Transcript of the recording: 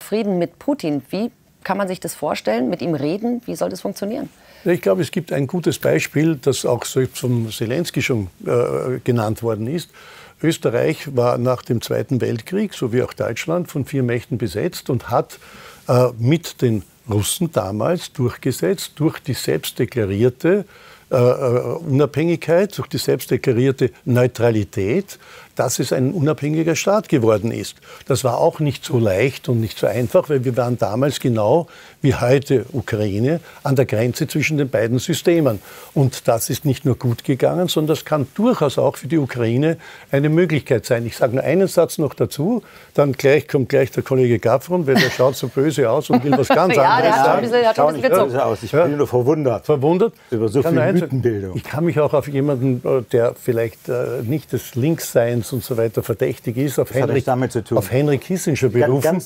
Frieden mit Putin. Wie kann man sich das vorstellen? Mit ihm reden? Wie soll das funktionieren? Ich glaube, es gibt ein gutes Beispiel, das auch vom Zelensky schon genannt worden ist. Österreich war nach dem Zweiten Weltkrieg, so wie auch Deutschland, von 4 Mächten besetzt und hat mit den Russen damals durchgesetzt, durch die selbstdeklarierte Unabhängigkeit, durch die selbstdeklarierte Neutralität, dass es ein unabhängiger Staat geworden ist. Das war auch nicht so leicht und nicht so einfach, weil wir waren damals genau wie heute Ukraine an der Grenze zwischen den beiden Systemen. Und das ist nicht nur gut gegangen, sondern das kann durchaus auch für die Ukraine eine Möglichkeit sein. Ich sage nur einen Satz noch dazu, dann kommt gleich der Kollege Gaffron, weil der schaut so böse aus und will was ganz anderes sagen. Ich bin nur verwundert. Verwundert? Über so viel Mythenbildung. Ich kann mich auch auf jemanden, der vielleicht nicht des Linksseins und so weiter verdächtig ist, auf Henry Kissinger berufen.